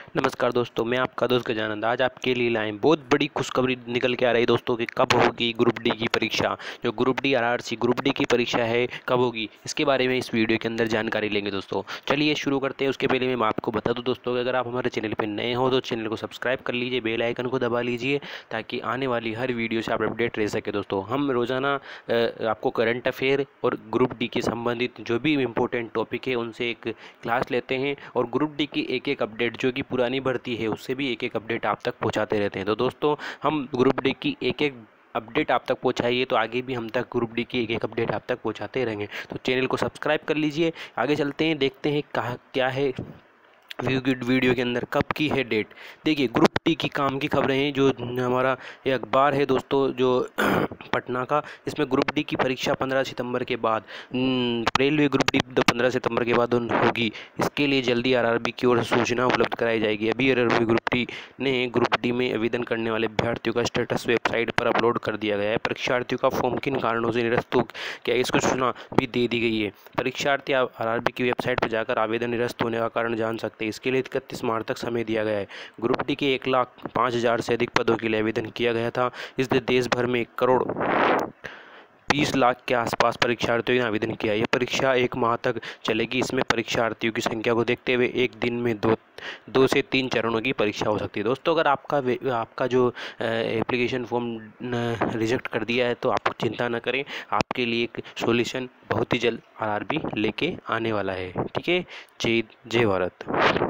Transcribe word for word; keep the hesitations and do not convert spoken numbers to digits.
नमस्कार दोस्तों, मैं आपका दोस्त गजानंद आज आपके लिए लाए बहुत बड़ी खुशखबरी निकल के आ रही है दोस्तों कि कब होगी ग्रुप डी की परीक्षा। जो group D RRC group D की परीक्षा है कब होगी, इसके बारे में इस वीडियो के अंदर जानकारी लेंगे दोस्तों। चलिए शुरू करते हैं। उसके पहले मैं आपको बता दूं दोस्तों कि अगर आप हमारे चैनल पर नए हो तो चैनल को सब्सक्राइब कर लीजिए, बेल आइकन को दबा लीजिए ताकि आने वाली हर वीडियो से आप अपडेट रह सके। दोस्तों हम रोज़ाना आपको करंट अफेयर और ग्रुप डी के संबंधित जो भी इम्पोर्टेंट टॉपिक है उनसे एक क्लास लेते हैं और ग्रुप डी की एक एक अपडेट जो कि पुरानी भर्ती है उससे भी एक एक अपडेट आप तक पहुंचाते रहते हैं। तो दोस्तों हम ग्रुप डी की एक एक अपडेट आप तक पहुंचाइए तो आगे भी हम तक ग्रुप डी की एक एक अपडेट आप तक पहुंचाते रहेंगे। तो चैनल को सब्सक्राइब कर लीजिए। आगे चलते हैं, देखते हैं कहाँ क्या है वीडियो के अंदर कब की है डेट। देखिए ग्रुप डी की काम की खबरें हैं। जो हमारा ये अखबार है दोस्तों जो पटना का, इसमें ग्रुप डी की परीक्षा पंद्रह सितंबर के बाद, रेलवे ग्रुप डी पंद्रह सितंबर के बाद होगी। इसके लिए जल्दी आरआरबी की ओर से सूचना उपलब्ध कराई जाएगी। अभी रेलवे ग्रुप डी ने ग्रुप डी में आवेदन करने वाले अभ्यर्थियों का स्टेटस वेबसाइट पर अपलोड कर दिया गया है। परीक्षार्थियों का फॉर्म किन कारणों से निरस्त हो क्या इसको सूचना भी दे दी गई है। परीक्षार्थी आरआरबी की वेबसाइट पर जाकर आवेदन निरस्त होने का कारण जान सकते हैं। इसके लिए इकतीस मार्च तक समय दिया गया है। ग्रुप डी के एक लाख पाँच हज़ार से अधिक पदों के लिए आवेदन किया गया था। इसलिए देश भर में एक करोड़ बीस लाख के आसपास परीक्षार्थियों ने आवेदन किया। यह परीक्षा एक माह तक चलेगी। इसमें परीक्षार्थियों की संख्या को देखते हुए एक दिन में दो दो से तीन चरणों की परीक्षा हो सकती है। दोस्तों अगर आपका आपका जो एप्लीकेशन फॉर्म रिजेक्ट कर दिया है तो आप चिंता न करें, आपके लिए एक सॉल्यूशन बहुत ही जल्द आरआरबी लेके आने वाला है। ठीक है, जय जय भारत।